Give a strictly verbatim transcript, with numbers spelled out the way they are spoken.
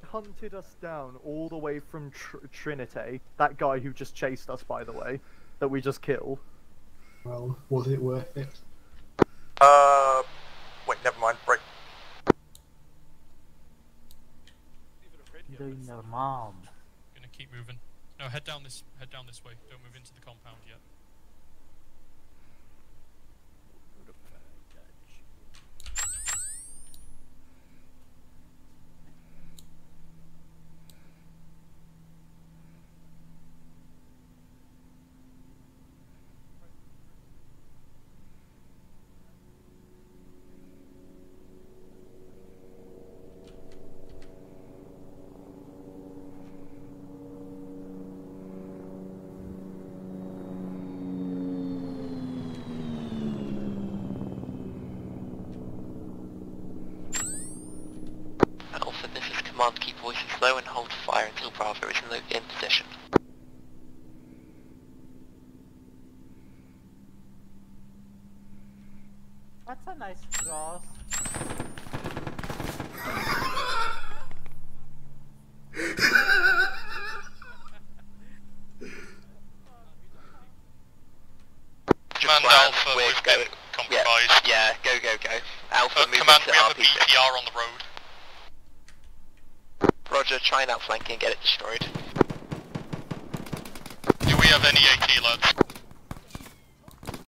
hunted us down all the way from Tr Trinity. That guy who just chased us, by the way, that we just killed. Well, was it worth it? Uh, wait, never mind. Break. Doing your mom. Gonna keep moving. No, head down this. Head down this way. Don't move into the compound yet. Alpha, this is command. Keep voices low and hold fire until Bravo is in, the, in position. That's a nice cross. Command Alpha, we've been compromised. Yeah, yeah, go, go, go. Alpha, uh, move command, into we have R P six. A B T R on the road. Roger, try and outflank and get it destroyed. Do we have any AT, lads?